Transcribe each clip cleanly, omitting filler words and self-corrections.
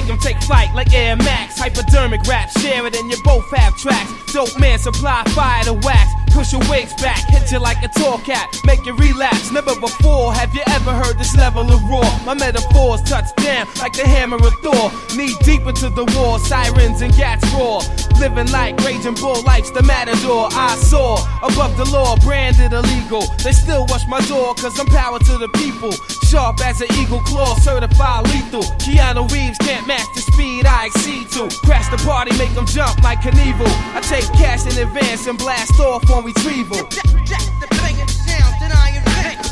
them take flight like Air Max. Hypodermic rap, share it and you both have tracks. Dope man supply fire to wax. Push your wigs back, hit you like a tall cat, make you relapse. Never before have you ever heard this level of raw. My metaphors touch down like the hammer of Thor. Knee deep into the war, sirens and gats roar. Living like Raging Bull, life's the matador. I soar above the law, branded illegal. They still rush my door, cause I'm power to the people. Sharp as an eagle claw, certified lethal. Keanu Reeves can't match the speed I exceed to. Crash the party, make them jump like Knievel. I take cash in advance and blast off on retrieval. The banging sound that I invent.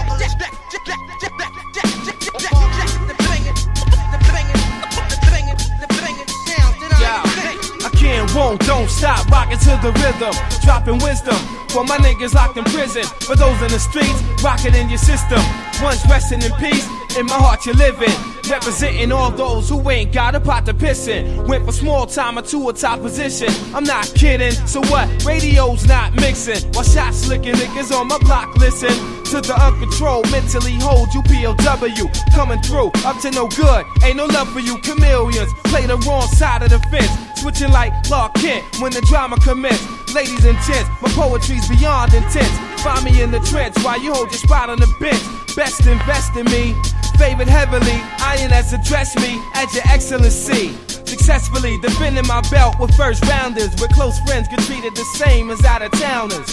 I can't, won't, don't stop, rocking to the rhythm, dropping wisdom for my niggas locked in prison. For those in the streets, rocking in your system. Once resting in peace, in my heart you're living. Representing all those who ain't got a pot to piss in. Went from small timer to a top position. I'm not kidding, so what? Radio's not mixing. While shots licking, niggas on my block listen to the uncontrolled, mentally hold you POW. Coming through, up to no good, ain't no love for you chameleons. Play the wrong side of the fence, switching like Clark Kent when the drama commence. Ladies and gents, my poetry's beyond intense. Find me in the trench while you hold your spot on the bench. Best invest in me, favored heavily. Iron as address me as your excellency. Successfully defending my belt with first rounders, where close friends get treated the same as out of towners.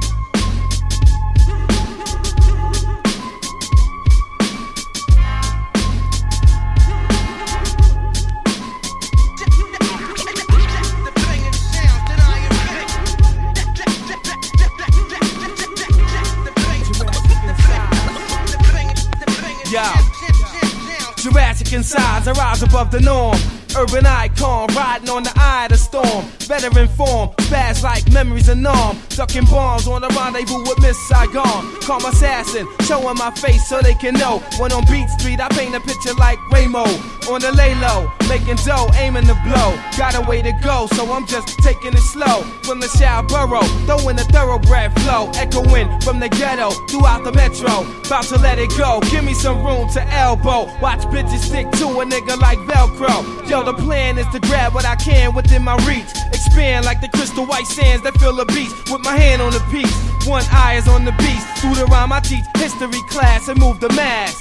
Jurassic in size, I rise above the norm. Urban icon, riding on the eye of the storm. Veteran form, spaz like memories of Norm. Ducking bombs on a rendezvous with Miss Saigon. Calm assassin, showing my face so they can know. When on Beat Street, I paint a picture like Raymo. On the lay low, making dough, aiming to blow. Got a way to go, so I'm just taking it slow. From the Showboro, throwing the thoroughbred flow. Echoing from the ghetto, throughout the metro. About to let it go, give me some room to elbow. Watch bitches stick to a nigga like Velcro. Yo, the plan is to grab what I can within my reach. Expand like the crystal white sands that fill the beach. With my hand on the piece, one eye is on the beast. Through the rhyme I teach history class and move the mass.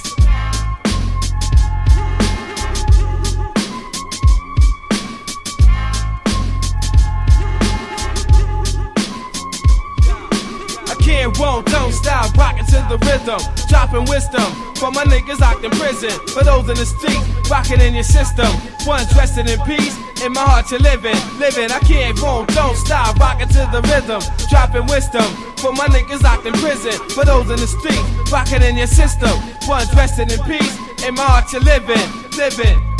Can't, won't, don't stop, rocking to the rhythm, dropping wisdom for my niggas locked in prison. For those in the streets, rocking in your system. One's resting in peace, in my heart you're living. I can't, won't, don't stop, rocking to the rhythm, dropping wisdom for my niggas locked in prison. For those in the streets, rocking in your system. One's resting in peace, in my heart you're living.